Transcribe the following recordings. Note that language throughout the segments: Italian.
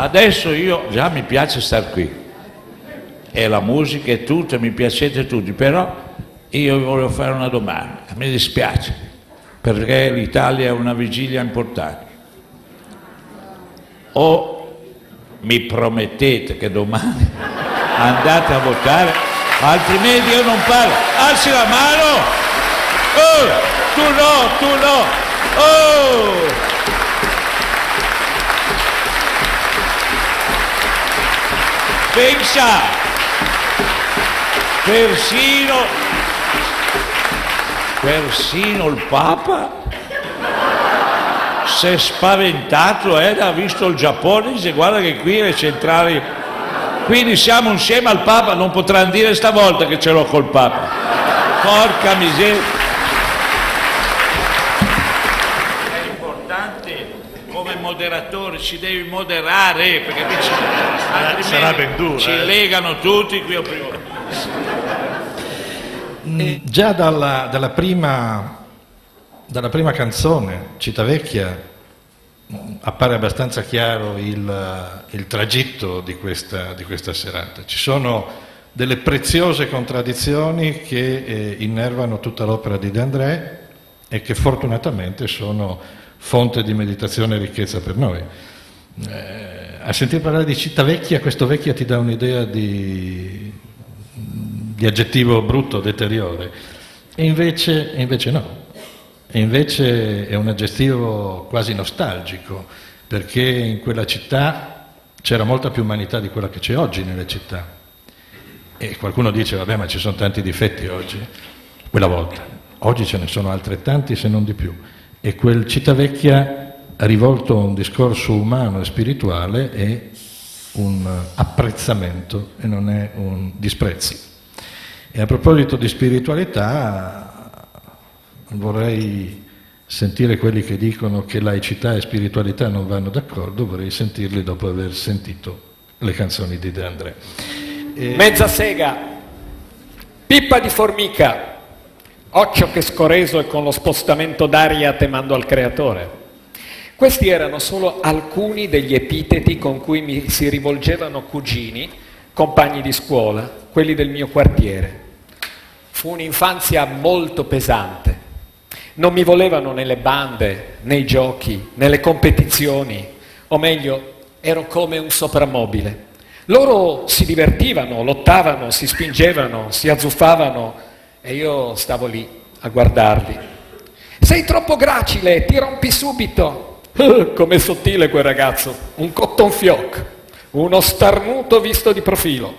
adesso io già mi piace star qui, e la musica e tutto, mi piacete tutti, però io voglio fare una domanda, mi dispiace, perché l'Italia è una vigilia importante. O mi promettete che domani andate a votare, altrimenti io non parlo. Alzi la mano! Oh, tu no! Oh! Pensa, persino il Papa si è spaventato, ha visto il Giappone, dice guarda che qui le centrali, quindi siamo insieme al Papa, non potranno dire stavolta che ce l'ho col Papa, porca miseria. È importante come moderatore, ci devi moderare, perché sarà ben dura, ci legano tutti qui o prima. Già dalla prima canzone, Civitavecchia, appare abbastanza chiaro il tragitto di questa serata. Ci sono delle preziose contraddizioni che innervano tutta l'opera di De André e che fortunatamente sono fonte di meditazione e ricchezza per noi. A sentire parlare di Civitavecchia, questo vecchia ti dà un'idea di aggettivo brutto, deteriore, e invece no. E invece è un aggettivo quasi nostalgico, perché in quella città c'era molta più umanità di quella che c'è oggi nelle città. E qualcuno dice, vabbè, ma ci sono tanti difetti oggi, quella volta. Oggi ce ne sono altrettanti, se non di più. E quel Civitavecchia, rivolto a un discorso umano e spirituale, è un apprezzamento e non è un disprezzo. E a proposito di spiritualità, vorrei sentire quelli che dicono che laicità e spiritualità non vanno d'accordo, vorrei sentirli dopo aver sentito le canzoni di De André. Mezza sega, pippa di formica, occhio che scoreso e con lo spostamento d'aria temando al creatore. Questi erano solo alcuni degli epiteti con cui mi si rivolgevano cugini, compagni di scuola, quelli del mio quartiere. Fu un'infanzia molto pesante. Non mi volevano nelle bande, nei giochi, nelle competizioni, o meglio, ero come un soprammobile. Loro si divertivano, lottavano, si spingevano, si azzuffavano e io stavo lì a guardarli. Sei troppo gracile, ti rompi subito. Com'è sottile quel ragazzo, un cotton fioc, uno starnuto visto di profilo.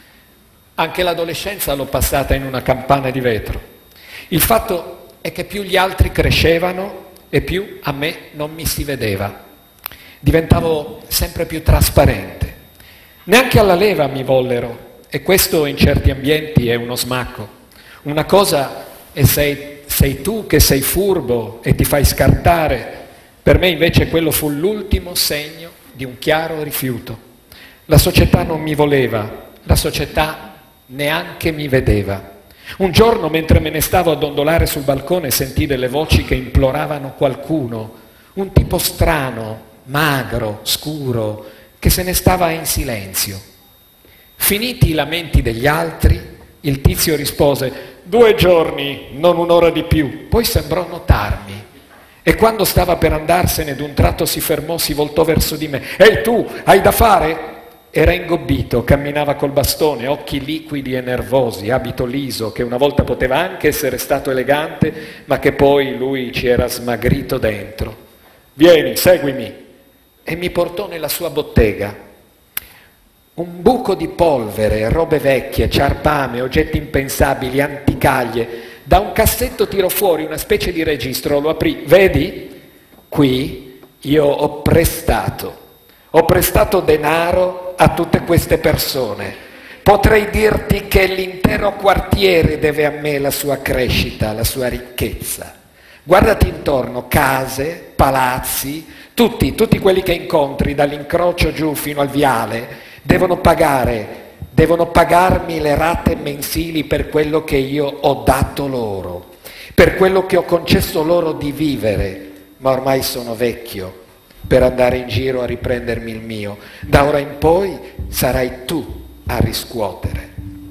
Anche l'adolescenza l'ho passata in una campana di vetro. Il fatto è che più gli altri crescevano e più a me non mi si vedeva. Diventavo sempre più trasparente. Neanche alla leva mi vollero, e questo in certi ambienti è uno smacco. Una cosa è sei tu che sei furbo e ti fai scartare, per me invece quello fu l'ultimo segno di un chiaro rifiuto. La società non mi voleva, la società neanche mi vedeva. Un giorno, mentre me ne stavo a dondolare sul balcone, sentii delle voci che imploravano qualcuno, un tipo strano, magro, scuro, che se ne stava in silenzio. Finiti i lamenti degli altri, il tizio rispose: 2 giorni, non un'ora di più. Poi sembrò notarmi e quando stava per andarsene d'un tratto si fermò, si voltò verso di me. Ehi tu, hai da fare? Era ingobbito, camminava col bastone, occhi liquidi e nervosi, abito liso, che una volta poteva anche essere stato elegante, ma che poi lui ci era smagrito dentro. Vieni, seguimi. E mi portò nella sua bottega. Un buco di polvere, robe vecchie, ciarpame, oggetti impensabili, anticaglie. Da un cassetto tirò fuori una specie di registro, lo aprì. Vedi? Qui io ho prestato denaro a tutte queste persone. Potrei dirti che l'intero quartiere deve a me la sua crescita, la sua ricchezza. Guardati intorno, case, palazzi, tutti quelli che incontri dall'incrocio giù fino al viale devono pagarmi le rate mensili per quello che io ho dato loro, per quello che ho concesso loro di vivere, ma ormai sono vecchio per andare in giro a riprendermi il mio. Da ora in poi sarai tu a riscuotere.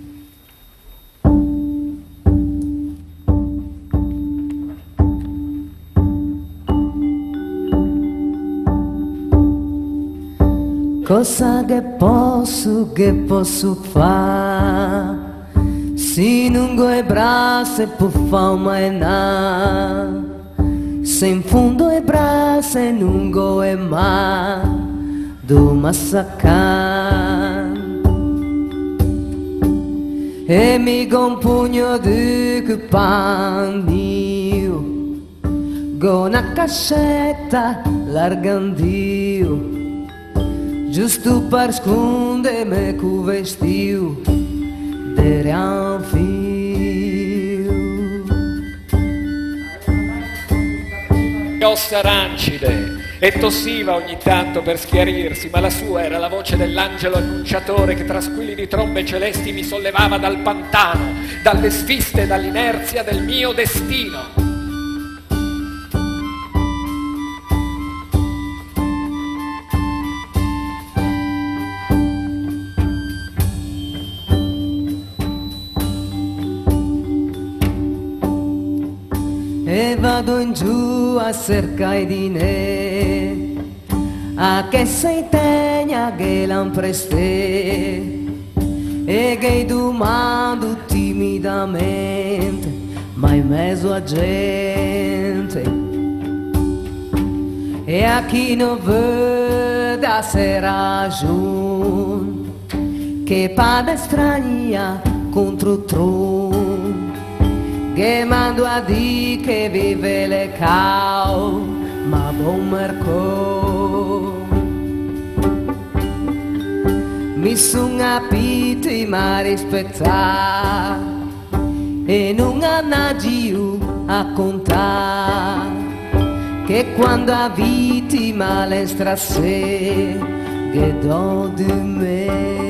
Cosa che posso fare? Se non ho braccia può fare mai nada. Se in fondo è braccia non ho mai do massacrar. E mi compugno di che panio con una cascetta largandio, giusto per nascondermi con vestio di ranfio. Ossa arancide e tossiva ogni tanto per schiarirsi, ma la sua era la voce dell'angelo annunciatore che tra squilli di trombe celesti mi sollevava dal pantano, dalle sviste e dall'inerzia del mio destino. E vado in giù a cercare di ne, a che sei tegna che l'han preste, e che domando timidamente, ma in mezzo a gente, e a chi non vede a se ragione, che padre strania contro tron, che mando a di che vive le cau, ma buon mercò. Mi son apiti ma rispettare e non annagio a contare che quando a vittima le strasse che do di me.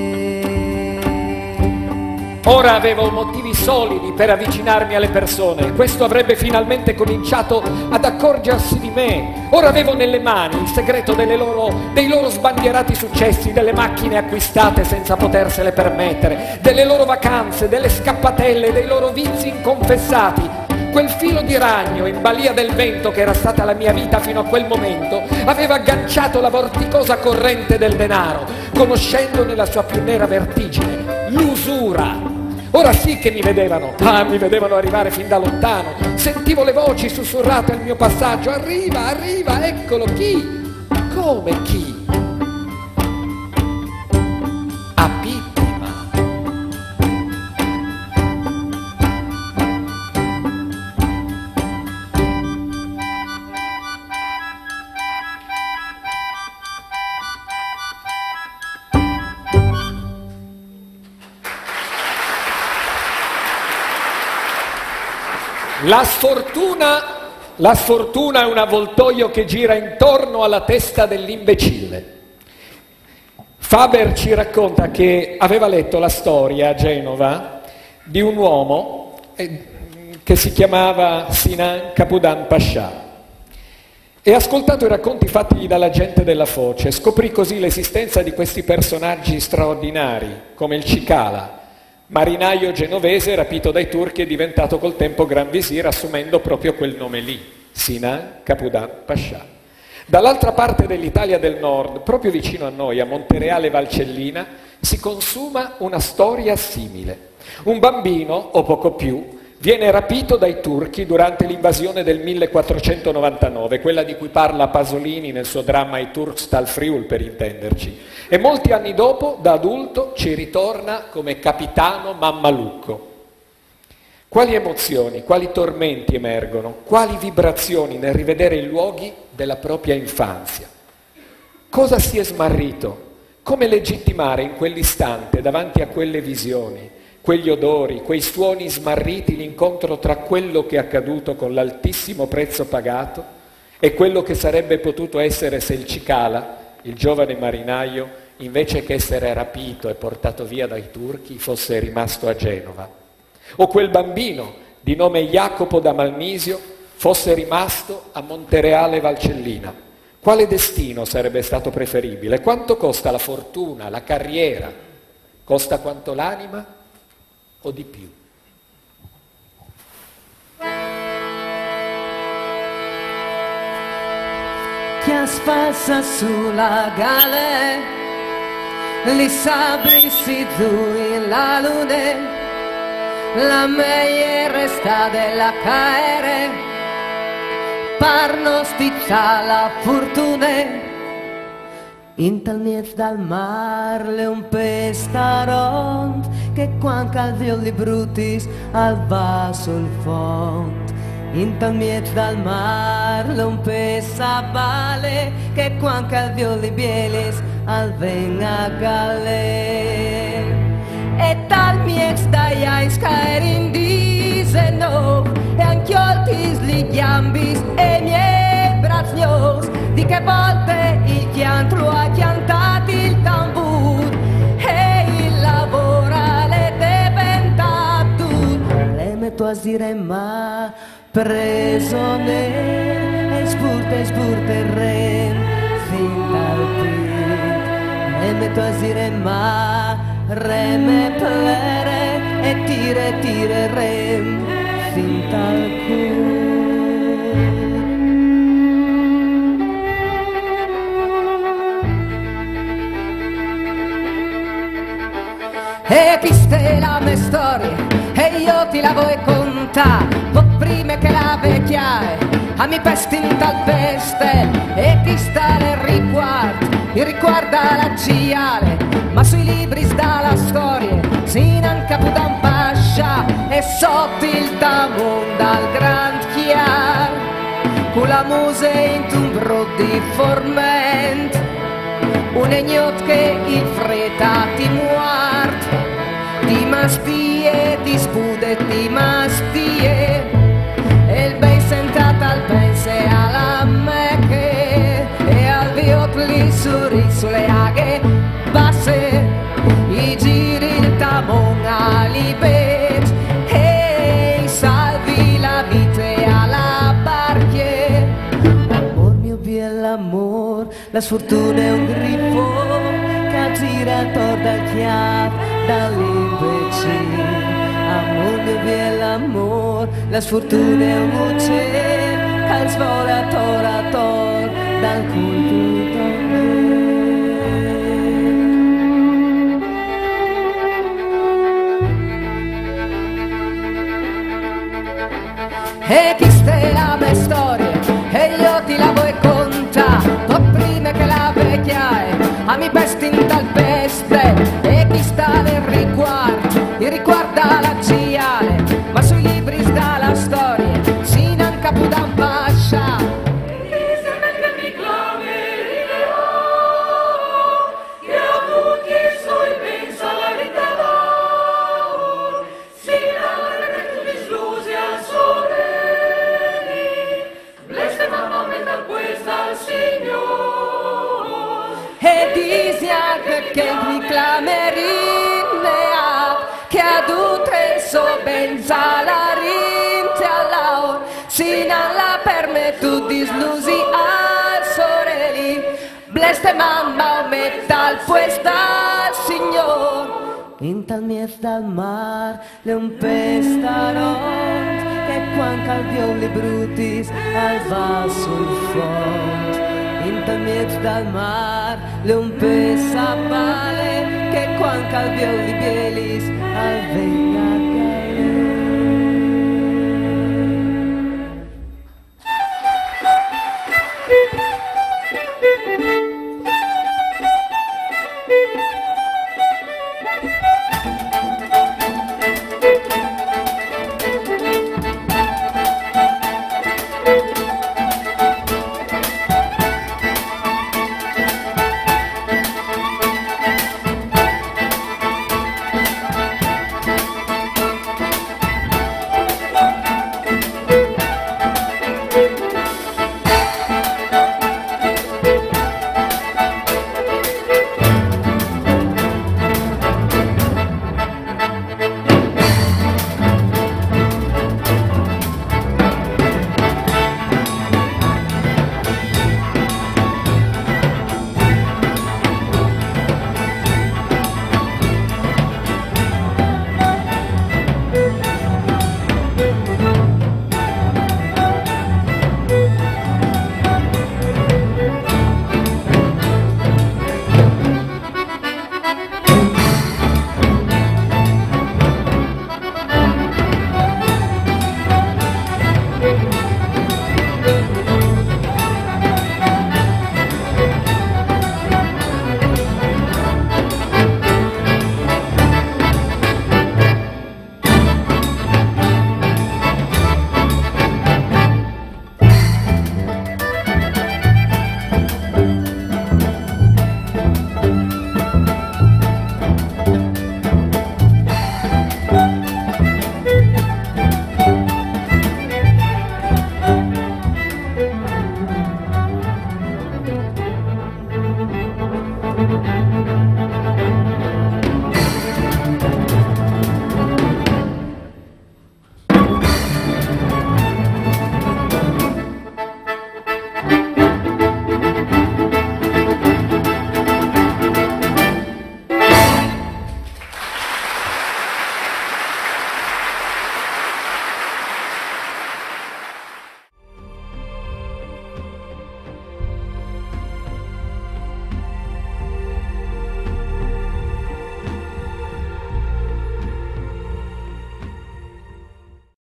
Ora avevo motivi solidi per avvicinarmi alle persone, questo avrebbe finalmente cominciato ad accorgersi di me. Ora avevo nelle mani il segreto dei loro sbandierati successi, delle macchine acquistate senza potersele permettere, delle loro vacanze, delle scappatelle, dei loro vizi inconfessati. Quel filo di ragno in balia del vento che era stata la mia vita fino a quel momento aveva agganciato la vorticosa corrente del denaro, conoscendo nella sua più nera vertigine l'usura. Ora sì che mi vedevano arrivare fin da lontano, sentivo le voci sussurrate al mio passaggio: arriva, arriva, eccolo. Chi? Come chi? A vittima. La sfortuna è un avvoltoio che gira intorno alla testa dell'imbecille. Faber ci racconta che aveva letto la storia a Genova di un uomo che si chiamava Sinan Capudan Pascià e ascoltato i racconti fatigli dalla gente della foce, scoprì così l'esistenza di questi personaggi straordinari come il Cicala, marinaio genovese rapito dai turchi e diventato col tempo Gran Visir, assumendo proprio quel nome lì, Sinan Capudan Pascià. Dall'altra parte dell'Italia del Nord, proprio vicino a noi, a Montereale Valcellina, si consuma una storia simile. Un bambino, o poco più, viene rapito dai turchi durante l'invasione del 1499, quella di cui parla Pasolini nel suo dramma I Turks tal Friul, per intenderci. E molti anni dopo, da adulto, ci ritorna come capitano Mammalucco. Quali emozioni, quali tormenti emergono, quali vibrazioni nel rivedere i luoghi della propria infanzia? Cosa si è smarrito? Come legittimare in quell'istante, davanti a quelle visioni, quegli odori, quei suoni smarriti, l'incontro tra quello che è accaduto con l'altissimo prezzo pagato e quello che sarebbe potuto essere se il Cicala, il giovane marinaio, invece che essere rapito e portato via dai turchi, fosse rimasto a Genova? O quel bambino di nome Jacopo da Malnisio fosse rimasto a Montereale Valcellina, Quale destino sarebbe stato preferibile? Quanto costa la fortuna, la carriera? Costa quanto l'anima o di più? Che sfalsa sulla gale, li sabri si in la lune, la meglio resta della caere, parno sticcia la fortuna, in tal miez dal mar le un pestaront, che quanca al violi brutis al va sul fond. In tal miez dal mar un pesa vale, che quanca al violi bielis al venga gale. E tal miez dai ais caer in diseno, e anchioltis li gambis e miei braznos, di che volte il chiantro ha chiantato il tambur, e il lavorale diventato, le metto a dire ma prigionier, e spurte rem, fin dal pit, le metto a dire ma reme plere, e tire rem, fin dal cur. E questa è la mia storia, e io ti la vuoi contare, prima che la vecchiaia a mi pesti in tal peste, e chi sta nel riguarda la ciale, ma sui libri sta la storia, si non caputa un pascia, e sotto il tamon dal grand chiar, con la muse in tumbro di forment, un egnot che il fretta ti muart, ti mastie, ti spude, ti mastie, e il bei sentata al pense alla mecche, e al viotli sulle aghe basse, i giri il tamon all'ibet, e i salvi la vite alla barche. Amor mio bien l'amor, la sfortuna è un grifo che gira torna al chiav dall'imbecille. Amor mio bien l'amor, la sfortuna è un uccello che svola tor dal culto e questa è la mia storia, e io ti la vuoi contare, po' prima che la vecchiaia a mi pesti in tal peste, e chi sta nel riguarda la ciale, ma sui libri sta la storia, si non caputa un pascia. Che mi clamerinea, che adute so benza la rinte all'aur, sino alla permettu dislusi al sorelli, bleste mamma o metal puesta al signor. In tal miez dal mar le un pestaront, che quanca al violi brutis al va sul fond. In tal miez dal mar le un pesa vale, che quanca al violi bielis al venga